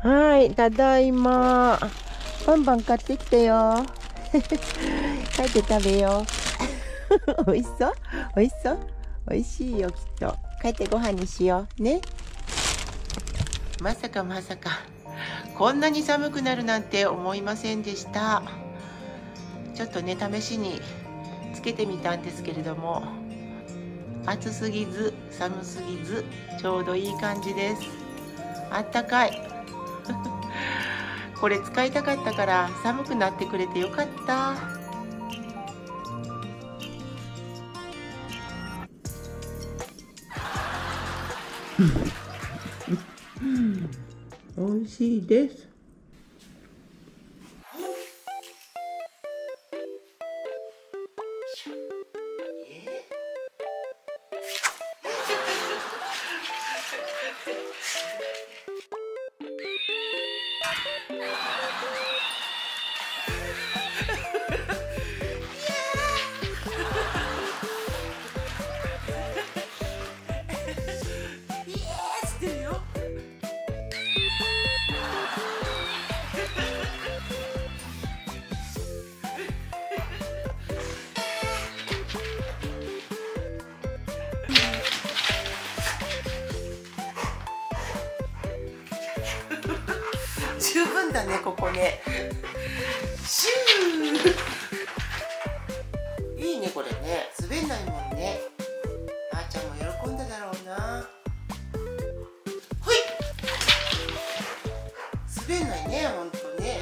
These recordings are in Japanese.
はい、ただいま。バンバン買ってきてよ。帰って食べよう。美味しそう？美味しそう？美味しいよ、きっと。帰ってご飯にしよう。ね。まさかまさか、こんなに寒くなるなんて思いませんでした。ちょっとね、試しにつけてみたんですけれども、暑すぎず寒すぎずちょうどいい感じです。あったかい。これ使いたかったから寒くなってくれてよかった。美味しいです。十分だね、ここね。シュー。いいね、これね。滑んないもんね。あーちゃんも喜んだだろうな。ほい。滑んないね、ほんとね。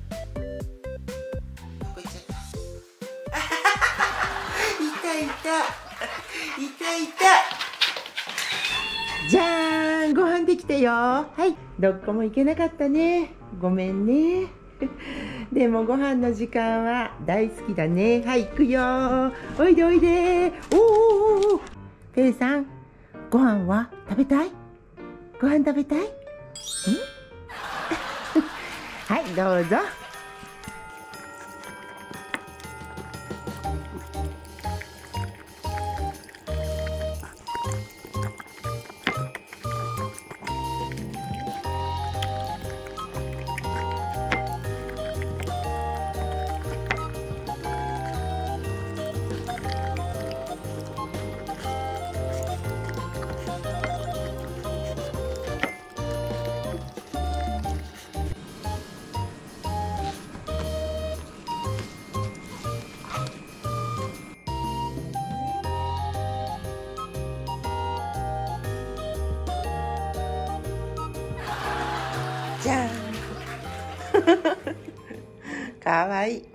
どこ行っちゃった。あははは。いたいた。いたいた。じゃーん、ご飯できたよ。はい、どこも行けなかったね。ごめんね。でもご飯の時間は大好きだね。はい、行くよ。おいでおいで。おお。ペイさん、ご飯は食べたい？ご飯食べたい？はい、どうぞ。じゃん。かわいい。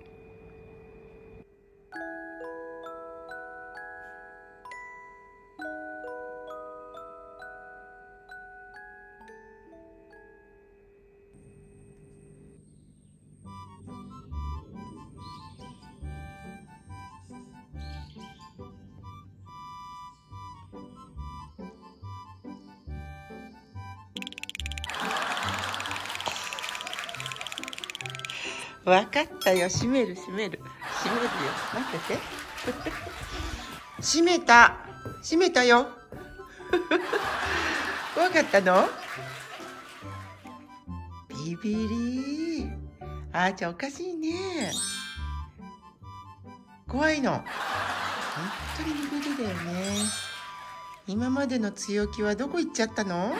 わかったよ。閉める閉める閉めるよ。待ってて。閉めた。閉めたよ。怖かったの？ビビリ。あーちゃんおかしいね。怖いの。本当にビビリだよね。今までの強気はどこ行っちゃったの？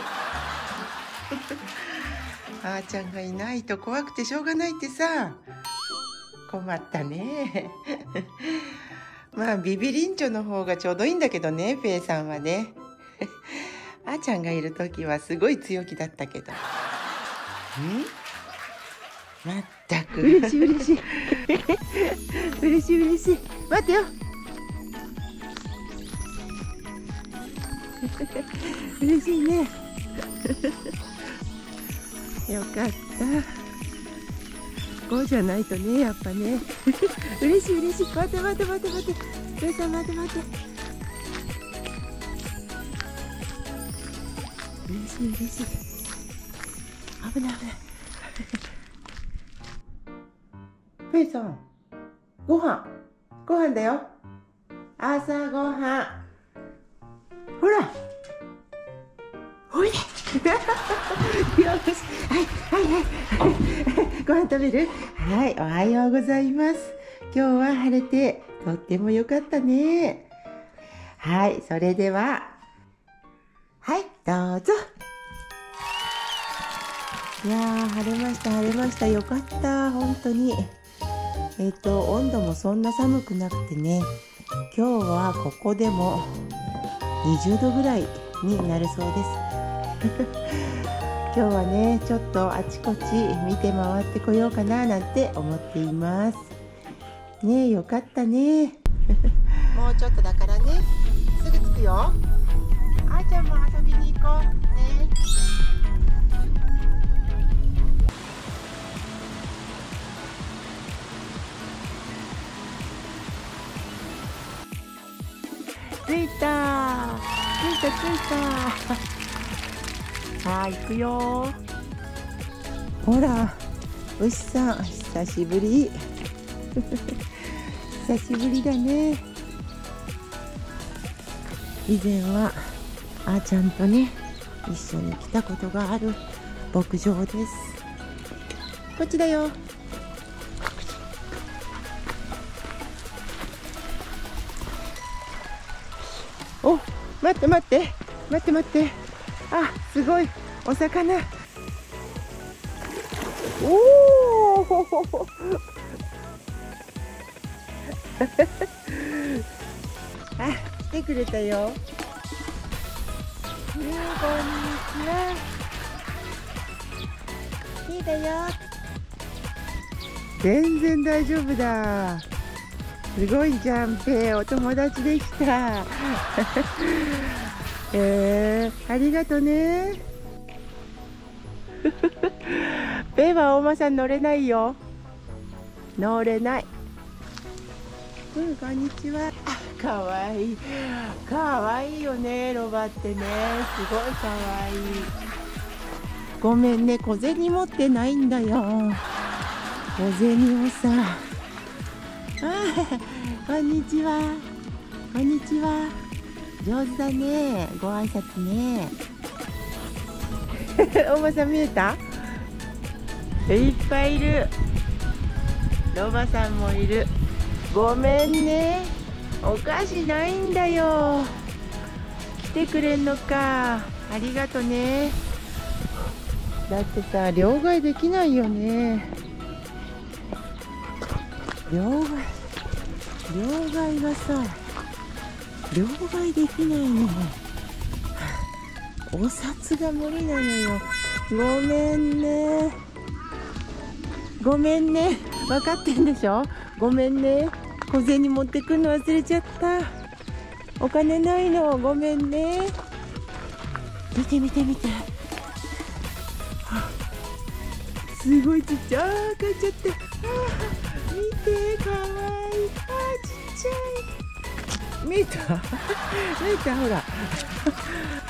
あーちゃんがいないと怖くてしょうがないってさ。困ったね。まあビビリンチョの方がちょうどいいんだけどね、ペイさんはね。あーちゃんがいる時はすごい強気だったけど。まったく。嬉しい嬉しい。嬉しい嬉しい。待ってよ。嬉しいね。よかった。こうじゃないとね、やっぱね。嬉しい嬉しい。待って待って待って待って。ペイさん待って待って。嬉しい嬉しい。危ない危ない。ペイさん、ご飯だよ。朝ごはん。ほら、 おいでよし、はいはいはいご飯食べる？はい、おはようございます。今日は晴れてとっても良かったね。はい、それでははいどうぞ。いやー、晴れました晴れました、よかった。本当に温度もそんな寒くなくてね、今日はここでも20度ぐらいになるそうです今日はね、ちょっとあちこち見て回ってこようかななんて思っていますね。え、よかったねもうちょっとだからね、すぐ着くよ。あーちゃんも遊びに行こうね。着いた着いたさあ行くよ。ほら、牛さん久しぶり久しぶりだね。以前はあーちゃんとね一緒に来たことがある牧場です。こっちだよ。お、待って待って待って待って、あ、すごいお魚。おおあ、来てくれたよ。こんにちは。いいだよ。全然大丈夫だ。すごいじゃん、ペイお友達できたありがとねペイはお馬さん乗れないよ。乗れない。こんにちは。かわいい。かわいいよね、ロバってね。すごいかわいい。ごめんね、小銭持ってないんだよ。小銭をさ。こんにちは。こんにちは。上手だね。ご挨拶ね。お馬さん見えた？いっぱいいる。ロバさんもいる。ごめんね。お菓子ないんだよ。来てくれんのか。ありがとね。だってさ、両替できないよね。両替がさ、両替できないの。お札が無理なのよ。ごめんね。ごめんね。分かってんでしょ。ごめんね。小銭持ってくんの忘れちゃった。お金ないの。ごめんね。見て見て見て。すごいちっちゃい。あー、買っちゃった。見て、かわいい。あー、ちっちゃい。見えた見えた、ほら